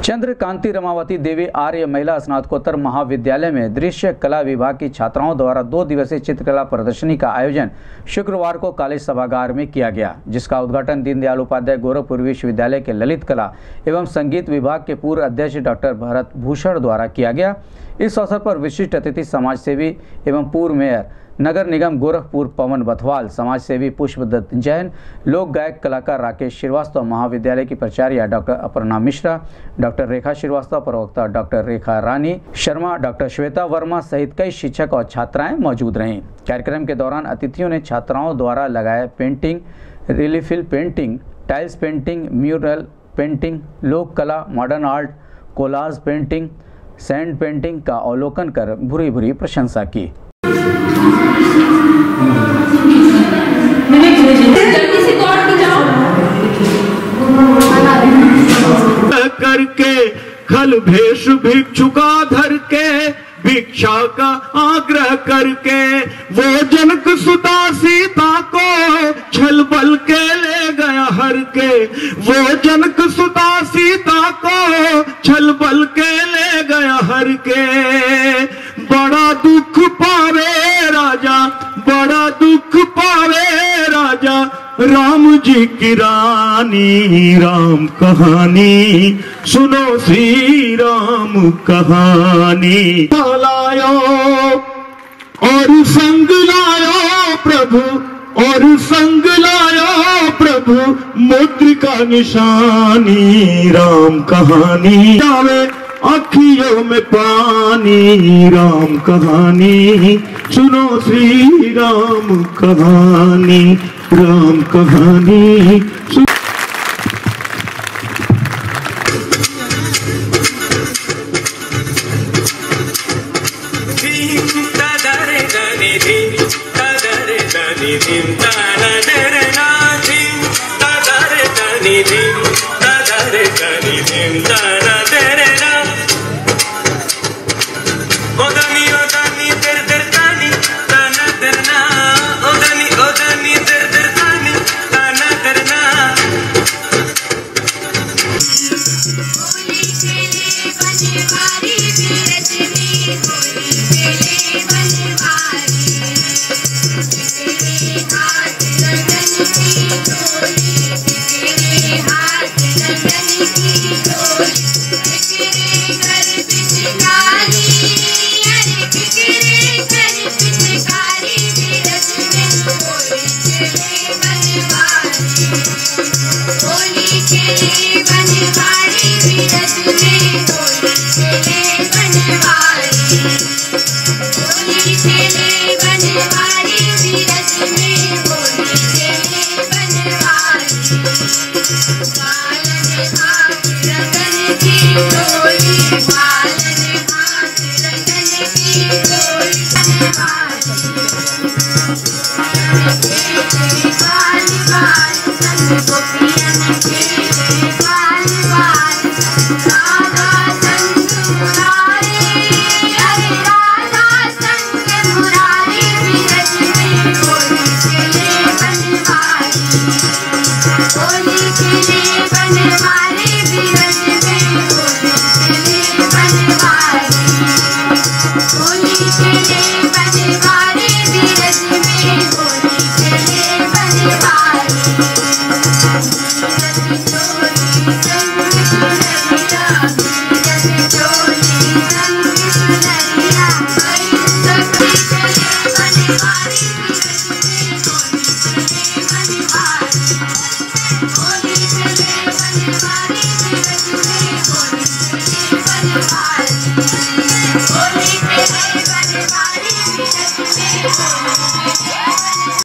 चंद्रकांति रमावती देवी आर्य महिला स्नातकोत्तर महाविद्यालय में दृश्य कला विभाग की छात्राओं द्वारा 2 दिवसीय चित्रकला प्रदर्शनी का आयोजन शुक्रवार को कॉलेज सभागार में किया गया, जिसका उद्घाटन दीनदयाल उपाध्याय गोरखपुर विश्वविद्यालय के ललित कला एवं संगीत विभाग के पूर्व अध्यक्ष डॉक्टर भरत भूषण द्वारा किया गया। इस अवसर पर विशिष्ट अतिथि समाजसेवी एवं पूर्व मेयर नगर निगम गोरखपुर पवन बथवाल, समाजसेवी पुष्पदत्त जैन, लोक गायक कलाकार राकेश श्रीवास्तव, महाविद्यालय की प्राचार्य डॉक्टर अपर्णा मिश्रा, डॉक्टर रेखा श्रीवास्तव, प्रवक्ता डॉक्टर रेखा रानी शर्मा, डॉक्टर श्वेता वर्मा सहित कई शिक्षक और छात्राएं मौजूद रहीं। कार्यक्रम के दौरान अतिथियों ने छात्राओं द्वारा लगाए painting, relief painting, tiles painting, mural painting, लोक कला, modern art, collage painting, sand painting का अवलोकन कर भूरी भूरी प्रशंसा की। करके खल भेष भिक्षुका धर के भिक्षा का आग्रह करके वो जनक सुता सीता को छल बल के ले गया हर के, वो जनक सुता सीता को छल बल के ले गया हर के। बड़ा दुख पावे राजा, बड़ा दुख पावे राजा राम जी की रानी। राम कहानी सुनो, श्री राम कहानी। लायो और संग लायो प्रभु, और संग लायो प्रभु मुद्रिका निशानी। राम कहानी आवे अखियों में पानी। राम कहानी सुनो, श्री राम कहानी। राम कहानी बालन